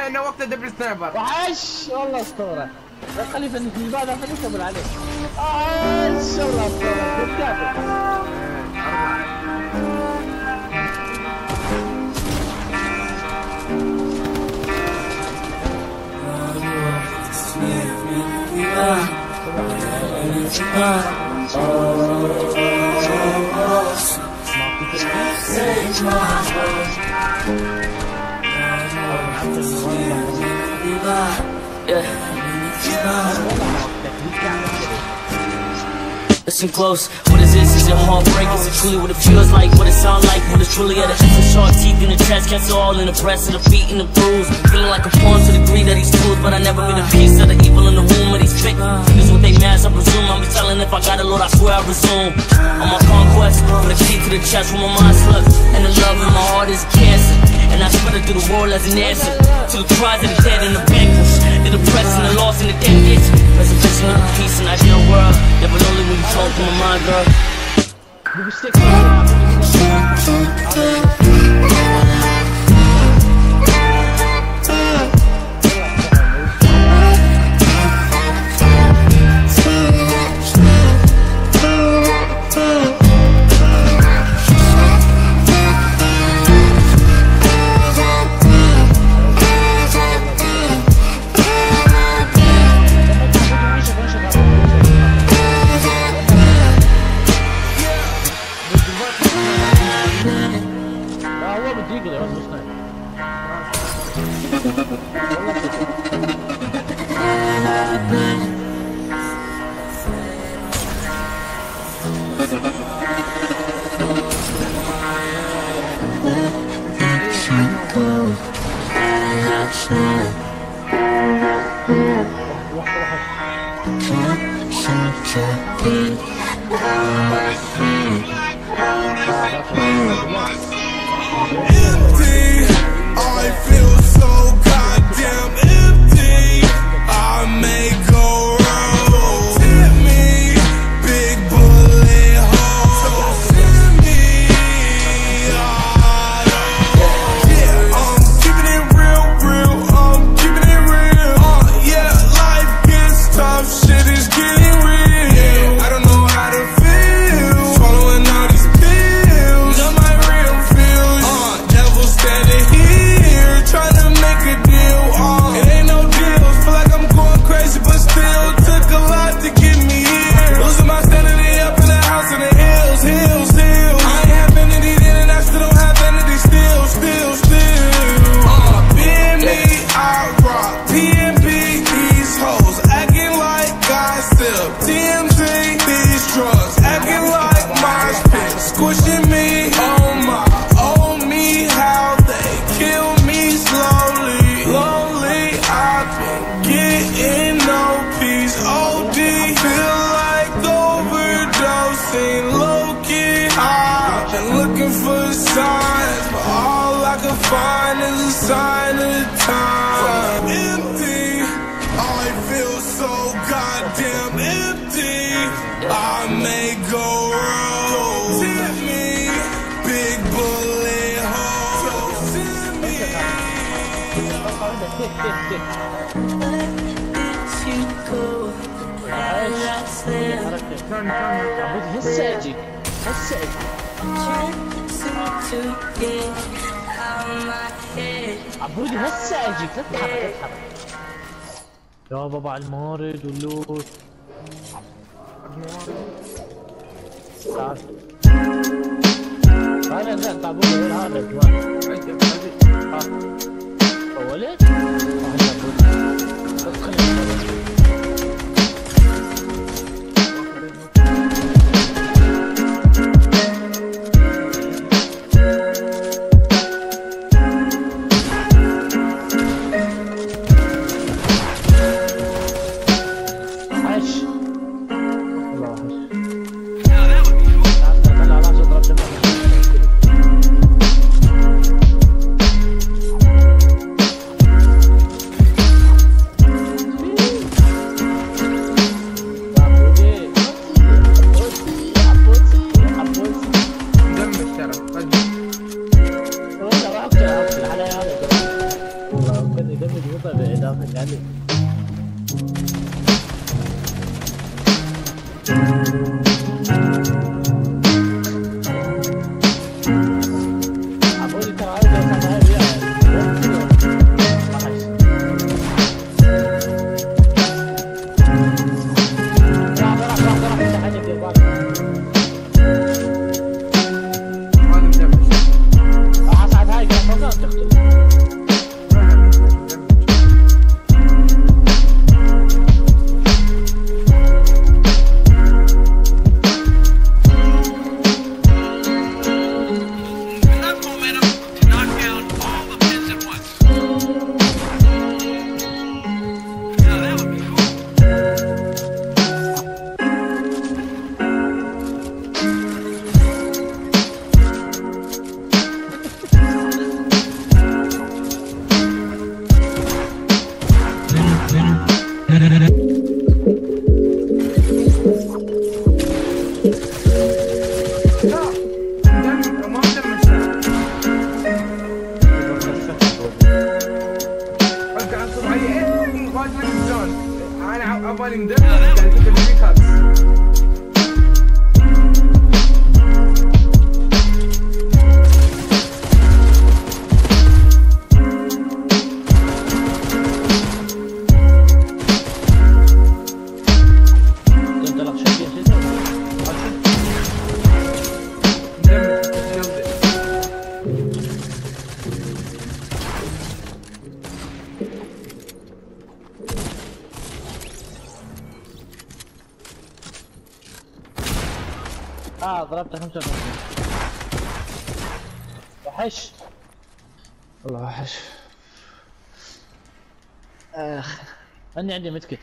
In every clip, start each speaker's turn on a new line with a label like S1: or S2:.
S1: انه وقت دبل سنايبر.
S2: وحش والله اسطوره. لا تخليه في البعد خليه يكمل عليه. عش والله اسطوره بالكافي.
S3: Listen close, what is this? Is it heartbreak? Is it truly what it feels like? What it sound like? What it's truly at a essence? Sharp teeth in the chest, cancer all in the breast and the feet and the bruise. Feeling like a pawn to the degree that he's fools, but I never been a piece of the evil in the womb of these fake niggas with they mask. I presume I'm be telling if I got a Lord, I swear I resume. On my conquest, for the key to the chest where my mind slips, and the love in my heart is cancer. And I spread it through the world as an answer to the cries of the dead and the vanquished, the depressed and the lost and the dead itch. Resurrection of the peace and ideal world. Never lonely when you talk to my mind, girl.
S2: عبودي هسه اجيك لا تتحرك يا بابا على المارد واللوت. تعال تعال انزل تعبوا لي هذا ولد بإضافة عليه. عبودي ترى عايز أوصل هاي ضربته 55. وحش والله وحش. اني عندي متكت.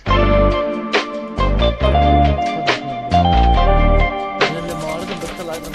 S2: اللي مواردهم بتطلع ايضا.